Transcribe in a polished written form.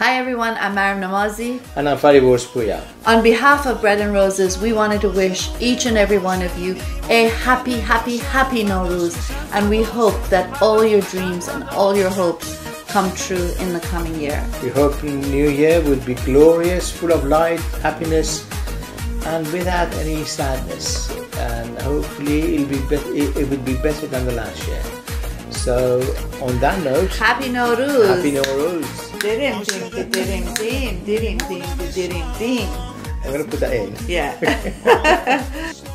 Hi everyone, I'm Mariam Namazi. And I'm Farid Borspuya. On behalf of Bread and Roses, we wanted to wish each and every one of you a happy Nowrooz. And we hope that all your dreams and all your hopes come true in the coming year. We hope the new year will be glorious, full of light, happiness, and without any sadness. And hopefully it will be better than the last year. So on that note, Happy Nowrooz. Happy Nowrooz. Dirim. I'm going to put that in. Yeah.